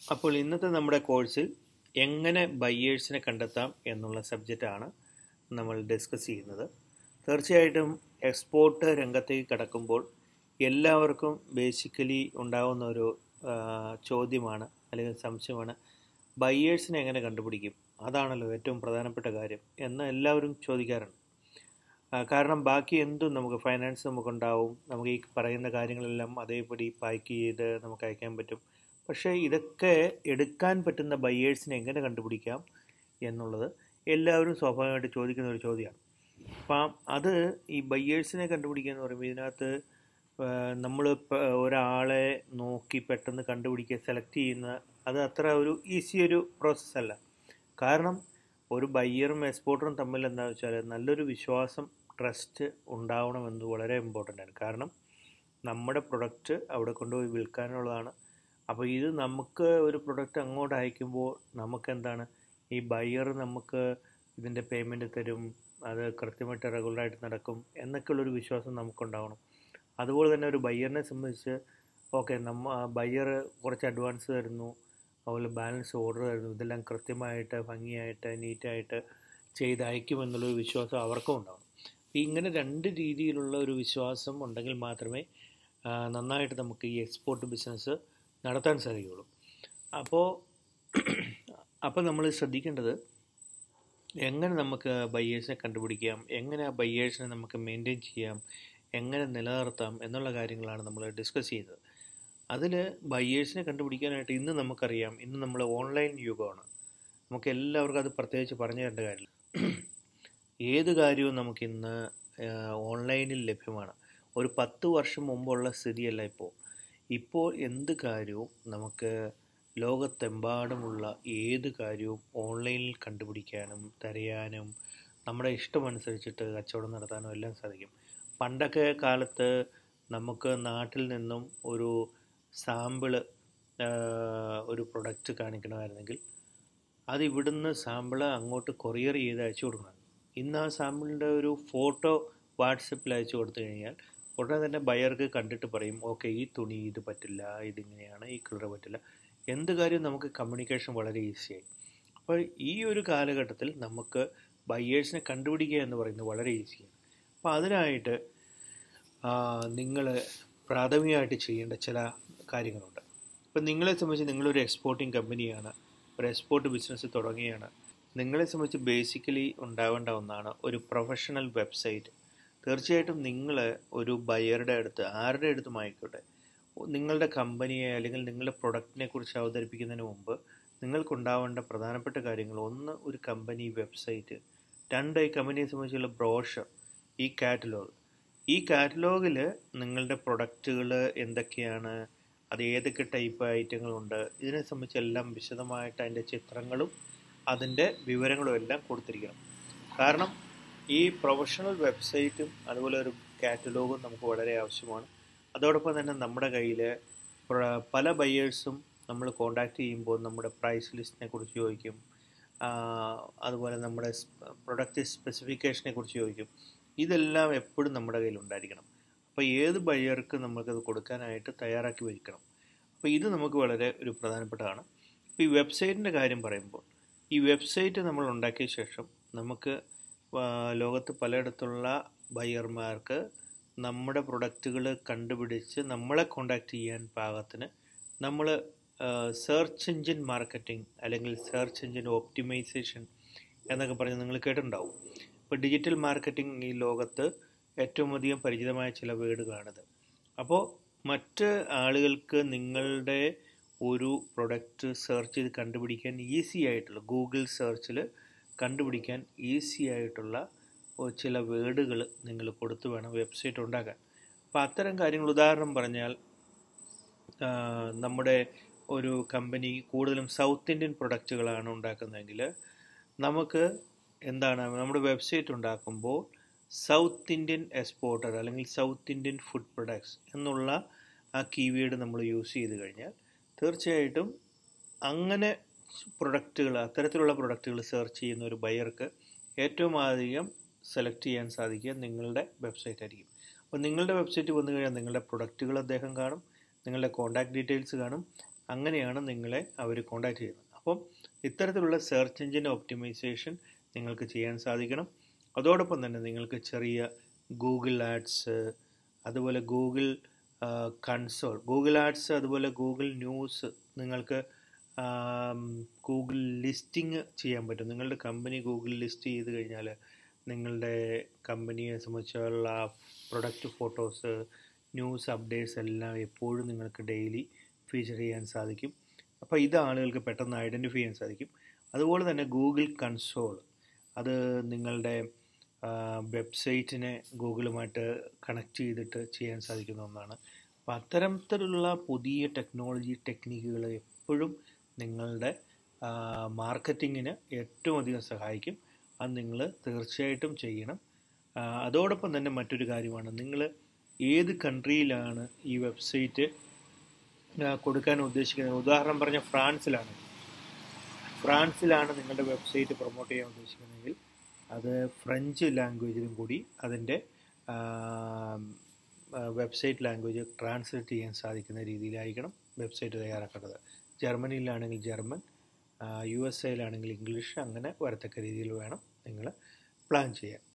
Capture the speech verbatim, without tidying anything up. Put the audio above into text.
അപ്പോൾ ഇന്നത്തെ നമ്മുടെ കോഴ്സിൽ എങ്ങനെ ബയ്യേഴ്സിനെ കണ്ടെത്താം എന്നുള്ള സബ്ജക്റ്റാണ് നമ്മൾ ഡിസ്കസ് ചെയ്യുന്നത്. തീർച്ചയായിട്ടും എക്സ്പോർട്ട് രംഗത്തേക്ക് കടക്കുമ്പോൾ എല്ലാവർക്കും ബേസിക്കലി ഉണ്ടാകുന്ന ഒരു ചോദ്യമാണ് അല്ലെങ്കിൽ സംശയമാണ്, ബയ്യേഴ്സിനെ എങ്ങനെ കണ്ടുപിടിക്കും, അതാണല്ലോ ഏറ്റവും പ്രധാനപ്പെട്ട കാര്യം എന്ന് എല്ലാവരും ചോദിക്കാറുണ്ട്. കാരണം ബാക്കി എന്തും നമുക്ക് ഫൈനാൻസ് നമുക്കുണ്ടാവും, നമുക്ക് ഈ പറയുന്ന കാര്യങ്ങളെല്ലാം അതേപടി പാക്ക് ചെയ്ത് നമുക്ക് അയക്കാൻ പറ്റും. പക്ഷേ ഇതൊക്കെ എടുക്കാൻ പറ്റുന്ന ബയ്യേഴ്സിനെ എങ്ങനെ കണ്ടുപിടിക്കാം എന്നുള്ളത് എല്ലാവരും സ്വാഭാവികമായിട്ട് ചോദിക്കുന്ന ഒരു ചോദ്യമാണ്. അപ്പം അത് ഈ ബയ്യേഴ്സിനെ കണ്ടുപിടിക്കുക എന്ന് പറയുമ്പോൾ ഇതിനകത്ത് നമ്മൾ ഒരാളെ നോക്കി പെട്ടെന്ന് കണ്ടുപിടിക്കുക, സെലക്ട് ചെയ്യുന്ന അത് അത്ര ഒരു ഈസി ഒരു പ്രോസസ്സല്ല. കാരണം ഒരു ബയ്യറും എക്സ്പോർട്ടറും തമ്മിൽ എന്താണെന്ന് വെച്ചാൽ നല്ലൊരു വിശ്വാസം, ട്രസ്റ്റ് ഉണ്ടാവണമെന്നത് വളരെ ഇമ്പോർട്ടൻ്റ് ആണ്. കാരണം നമ്മുടെ പ്രൊഡക്റ്റ് അവിടെ കൊണ്ടുപോയി വിൽക്കാനുള്ളതാണ്. അപ്പോൾ ഇത് നമുക്ക് ഒരു പ്രൊഡക്റ്റ് അങ്ങോട്ട് അയക്കുമ്പോൾ നമുക്കെന്താണ്, ഈ ബയ്യർ നമുക്ക് ഇതിൻ്റെ പേയ്മെൻറ്റ് തരും, അത് കൃത്യമായിട്ട് റെഗുലറായിട്ട് നടക്കും എന്നൊക്കെയുള്ളൊരു വിശ്വാസം നമുക്കുണ്ടാവണം. അതുപോലെ തന്നെ ഒരു ബയ്യറിനെ സംബന്ധിച്ച് ഓക്കെ, നമ്മ ബയ്യർ കുറച്ച് അഡ്വാൻസ് തരുന്നു, അതുപോലെ ബാലൻസ് ഓർഡർ തരുന്നു, ഇതെല്ലാം കൃത്യമായിട്ട് ഭംഗിയായിട്ട് നീറ്റായിട്ട് ചെയ്ത് അയക്കുമെന്നുള്ളൊരു വിശ്വാസം അവർക്കും ഉണ്ടാവണം. ഇങ്ങനെ രണ്ട് രീതിയിലുള്ള ഒരു വിശ്വാസം ഉണ്ടെങ്കിൽ മാത്രമേ നന്നായിട്ട് നമുക്ക് ഈ എക്സ്പോർട്ട് ബിസിനസ് നടത്താൻ സാധിക്കുകയുള്ളൂ. അപ്പോൾ അപ്പോൾ നമ്മൾ ശ്രദ്ധിക്കേണ്ടത് എങ്ങനെ നമുക്ക് ബയ്യേഴ്സിനെ കണ്ടുപിടിക്കാം, എങ്ങനെ ആ ബയ്യേഴ്സിനെ നമുക്ക് മെയിൻറ്റെയിൻ ചെയ്യാം, എങ്ങനെ നിലനിർത്താം എന്നുള്ള കാര്യങ്ങളാണ് നമ്മൾ ഡിസ്കസ് ചെയ്തത്. അതിൽ ബയ്യേഴ്സിനെ കണ്ടുപിടിക്കാനായിട്ട് ഇന്ന് നമുക്കറിയാം, ഇന്ന് നമ്മൾ ഓൺലൈൻ യുഗമാണ്. നമുക്ക് എല്ലാവർക്കും അത് പ്രത്യേകിച്ച് പറഞ്ഞു തരേണ്ട കാര്യമില്ല. ഏത് കാര്യവും നമുക്കിന്ന് ഓൺലൈനിൽ ലഭ്യമാണ്. ഒരു പത്ത് വർഷം മുമ്പുള്ള സ്ഥിതിയല്ല ഇപ്പോൾ. ഇപ്പോൾ എന്ത് കാര്യവും നമുക്ക് ലോകത്തെമ്പാടുമുള്ള ഏത് കാര്യവും ഓൺലൈനിൽ കണ്ടുപിടിക്കാനും തിരയാനും നമ്മുടെ ഇഷ്ടമനുസരിച്ചിട്ട് കച്ചവടം നടത്താനും എല്ലാം സാധിക്കും. പണ്ടൊക്കെ കാലത്ത് നമുക്ക് നാട്ടിൽ നിന്നും ഒരു സാമ്പിള് ഒരു പ്രൊഡക്റ്റ് കാണിക്കണമായിരുന്നെങ്കിൽ അത് ഇവിടുന്ന് സാമ്പിള് അങ്ങോട്ട് കൊറിയർ ചെയ്ത് അയച്ചു കൊടുക്കണം. ഇന്ന് ആ സാമ്പിളിൻ്റെ ഒരു ഫോട്ടോ വാട്സപ്പിൽ അയച്ചു കൊടുത്തു കഴിഞ്ഞാൽ ഉടനെ തന്നെ ബയർക്ക് കണ്ടിട്ട് പറയും, ഓക്കെ ഈ തുണി ഇത് പറ്റില്ല, ഇതിങ്ങനെയാണ്, ഈ കളർ പറ്റില്ല. എന്ത് കാര്യം നമുക്ക് കമ്മ്യൂണിക്കേഷൻ വളരെ ഈസിയായി. അപ്പോൾ ഈ ഒരു കാലഘട്ടത്തിൽ നമുക്ക് ബയ്യേഴ്സിനെ കണ്ടുപിടിക്കുക എന്ന് പറയുന്നത് വളരെ ഈസിയാണ്. അപ്പോൾ അതിനായിട്ട് നിങ്ങൾ പ്രാഥമികമായിട്ട് ചെയ്യേണ്ട ചില കാര്യങ്ങളുണ്ട്. ഇപ്പം നിങ്ങളെ സംബന്ധിച്ച് നിങ്ങളൊരു എക്സ്പോർട്ടിങ് കമ്പനിയാണ്, ഒരു എക്സ്പോർട്ട് ബിസിനസ് തുടങ്ങിയാണ്. നിങ്ങളെ സംബന്ധിച്ച് ബേസിക്കലി ഉണ്ടാവേണ്ട ഒന്നാണ് ഒരു പ്രൊഫഷണൽ വെബ്സൈറ്റ്. തീർച്ചയായിട്ടും നിങ്ങൾ ഒരു ബയ്യറുടെ അടുത്ത്, ആരുടെ അടുത്തും ആയിക്കോട്ടെ, നിങ്ങളുടെ കമ്പനിയെ അല്ലെങ്കിൽ നിങ്ങളുടെ പ്രൊഡക്റ്റിനെ കുറിച്ച് അവതരിപ്പിക്കുന്നതിന് മുമ്പ് നിങ്ങൾക്കുണ്ടാവേണ്ട പ്രധാനപ്പെട്ട കാര്യങ്ങൾ: ഒന്ന്, ഒരു കമ്പനി വെബ്സൈറ്റ്; രണ്ട്, ഈ കമ്പനിയെ സംബന്ധിച്ചുള്ള ബ്രോഷർ, ഈ കാറ്റലോഗ്. ഈ കാറ്റലോഗിൽ നിങ്ങളുടെ പ്രൊഡക്റ്റുകൾ എന്തൊക്കെയാണ്, അത് ഏതൊക്കെ ടൈപ്പ് ഐറ്റങ്ങളുണ്ട്, ഇതിനെ സംബന്ധിച്ചെല്ലാം വിശദമായിട്ട് അതിൻ്റെ ചിത്രങ്ങളും അതിൻ്റെ വിവരങ്ങളും എല്ലാം കൊടുത്തിരിക്കണം. കാരണം ഈ പ്രൊഫഷണൽ വെബ്സൈറ്റും അതുപോലെ ഒരു കാറ്റലോഗും നമുക്ക് വളരെ ആവശ്യമാണ്. അതോടൊപ്പം തന്നെ നമ്മുടെ കയ്യിൽ പല ബയ്യേഴ്സും നമ്മൾ കോണ്ടാക്ട് ചെയ്യുമ്പോൾ നമ്മുടെ പ്രൈസ് ലിസ്റ്റിനെ കുറിച്ച് ചോദിക്കും, അതുപോലെ നമ്മുടെ പ്രൊഡക്റ്റ് സ്പെസിഫിക്കേഷനെ കുറിച്ച് ചോദിക്കും. ഇതെല്ലാം എപ്പോഴും നമ്മുടെ കയ്യിൽ ഉണ്ടായിരിക്കണം. അപ്പോൾ ഏത് ബയ്യർക്ക് നമുക്കത് കൊടുക്കാനായിട്ട് തയ്യാറാക്കി വയ്ക്കണം. അപ്പോൾ ഇത് നമുക്ക് വളരെ ഒരു പ്രധാനപ്പെട്ടതാണ്. അപ്പോൾ ഈ വെബ്സൈറ്റിൻ്റെ കാര്യം പറയുമ്പോൾ, ഈ വെബ്സൈറ്റ് നമ്മൾ ഉണ്ടാക്കിയ ശേഷം നമുക്ക് ലോകത്ത് പലയിടത്തുള്ള ബയ്യർമാർക്ക് നമ്മുടെ പ്രൊഡക്റ്റുകൾ കണ്ടുപിടിച്ച് നമ്മളെ കോണ്ടാക്ട് ചെയ്യാൻ പാകത്തിന് നമ്മൾ സെർച്ച് എഞ്ചിൻ മാർക്കറ്റിംഗ് അല്ലെങ്കിൽ സെർച്ച് എഞ്ചിൻ ഓപ്റ്റിമൈസേഷൻ എന്നൊക്കെ പറഞ്ഞ് നിങ്ങൾ കേട്ടിട്ടുണ്ടാവും. ഇപ്പോൾ ഡിജിറ്റൽ മാർക്കറ്റിംഗ് ഈ ലോകത്ത് ഏറ്റവും അധികം പരിചിതമായ ചില വേർഡുകളാണിത്. അപ്പോൾ മറ്റ് ആളുകൾക്ക് നിങ്ങളുടെ ഒരു പ്രൊഡക്റ്റ് സെർച്ച് ചെയ്ത് കണ്ടുപിടിക്കാൻ ഈസി ആയിട്ടുള്ള, ഗൂഗിൾ സെർച്ചിൽ കണ്ടുപിടിക്കാൻ ഈസി ആയിട്ടുള്ള ചില വേർഡുകൾ നിങ്ങൾ കൊടുത്തു വേണം വെബ്സൈറ്റ് ഉണ്ടാക്കാൻ. അപ്പോൾ അത്തരം കാര്യങ്ങൾ, ഉദാഹരണം പറഞ്ഞാൽ നമ്മുടെ ഒരു കമ്പനി കൂടുതലും സൗത്ത് ഇന്ത്യൻ പ്രൊഡക്റ്റുകളാണ് ഉണ്ടാക്കുന്നതെങ്കിൽ നമുക്ക് എന്താണ്, നമ്മുടെ വെബ്സൈറ്റ് ഉണ്ടാക്കുമ്പോൾ സൗത്ത് ഇന്ത്യൻ എക്സ്പോർട്ടർ അല്ലെങ്കിൽ സൗത്ത് ഇന്ത്യൻ ഫുഡ് പ്രൊഡക്ട്സ് എന്നുള്ള ആ കീവേഡ് നമ്മൾ യൂസ് ചെയ്ത് കഴിഞ്ഞാൽ തീർച്ചയായിട്ടും അങ്ങനെ പ്രൊഡക്റ്റുകൾ, അത്തരത്തിലുള്ള പ്രൊഡക്റ്റുകൾ സെർച്ച് ചെയ്യുന്ന ഒരു ബയ്യർക്ക് ഏറ്റവും അധികം സെലക്ട് ചെയ്യാൻ സാധിക്കുക നിങ്ങളുടെ വെബ്സൈറ്റ് ആയിരിക്കും. അപ്പോൾ നിങ്ങളുടെ വെബ്സൈറ്റ് വന്നു കഴിഞ്ഞാൽ നിങ്ങളുടെ പ്രൊഡക്റ്റുകൾ അദ്ദേഹം കാണും, നിങ്ങളുടെ കോൺടാക്ട് ഡീറ്റെയിൽസ് കാണും, അങ്ങനെയാണ് നിങ്ങളെ അവർ കോൺടാക്റ്റ് ചെയ്യുന്നത്. അപ്പം ഇത്തരത്തിലുള്ള സെർച്ച് എഞ്ചിൻ ഒപ്റ്റിമൈസേഷൻ നിങ്ങൾക്ക് ചെയ്യാൻ സാധിക്കണം. അതോടൊപ്പം തന്നെ നിങ്ങൾക്ക് ചെറിയ ഗൂഗിൾ ആഡ്സ്, അതുപോലെ ഗൂഗിൾ കൺസോൾ, ഗൂഗിൾ ആഡ്സ്, അതുപോലെ ഗൂഗിൾ ന്യൂസ്, നിങ്ങൾക്ക് ഗൂഗിൾ ലിസ്റ്റിംഗ് ചെയ്യാൻ പറ്റും. നിങ്ങളുടെ കമ്പനി ഗൂഗിൾ ലിസ്റ്റ് ചെയ്ത് കഴിഞ്ഞാൽ നിങ്ങളുടെ കമ്പനിയെ സംബന്ധിച്ചുള്ള പ്രൊഡക്റ്റ് ഫോട്ടോസ്, ന്യൂസ് അപ്ഡേറ്റ്സ് എല്ലാം എപ്പോഴും നിങ്ങൾക്ക് ഡെയിലി ഫീച്ചർ ചെയ്യാൻ സാധിക്കും. അപ്പോൾ ഇത് ആളുകൾക്ക് പെട്ടെന്ന് ഐഡൻറ്റിഫൈ ചെയ്യാൻ സാധിക്കും. അതുപോലെ തന്നെ ഗൂഗിൾ കൺസോൾ, അത് നിങ്ങളുടെ വെബ്സൈറ്റിനെ ഗൂഗിളുമായിട്ട് കണക്ട് ചെയ്തിട്ട് ചെയ്യാൻ സാധിക്കുന്ന ഒന്നാണ്. അപ്പോൾ അത്തരത്തിലുള്ള പുതിയ ടെക്നോളജി ടെക്നിക്കുകൾ എപ്പോഴും നിങ്ങളുടെ മാർക്കറ്റിങ്ങിന് ഏറ്റവും അധികം സഹായിക്കും. അത് നിങ്ങൾ തീർച്ചയായിട്ടും ചെയ്യണം. അതോടൊപ്പം തന്നെ മറ്റൊരു കാര്യമാണ്, നിങ്ങൾ ഏത് കൺട്രിയിലാണ് ഈ വെബ്സൈറ്റ് കൊടുക്കാൻ ഉദ്ദേശിക്കുന്നത്. ഉദാഹരണം പറഞ്ഞാൽ ഫ്രാൻസിലാണ് ഫ്രാൻസിലാണ് നിങ്ങളുടെ വെബ്സൈറ്റ് പ്രൊമോട്ട് ചെയ്യാൻ ഉദ്ദേശിക്കുന്നതെങ്കിൽ അത് ഫ്രഞ്ച് ലാംഗ്വേജിലും കൂടി അതിൻ്റെ വെബ്സൈറ്റ് ലാംഗ്വേജ് ട്രാൻസ്ലേറ്റ് ചെയ്യാൻ സാധിക്കുന്ന രീതിയിലായിരിക്കണം വെബ്സൈറ്റ് തയ്യാറാക്കേണ്ടത്. ജർമ്മനിയിലാണെങ്കിൽ ജർമ്മൻ, യു എസ് എയിലാണെങ്കിൽ ഇംഗ്ലീഷ്, അങ്ങനെ വരത്തക്ക രീതിയിൽ വേണം നിങ്ങൾ പ്ലാൻ ചെയ്യാൻ.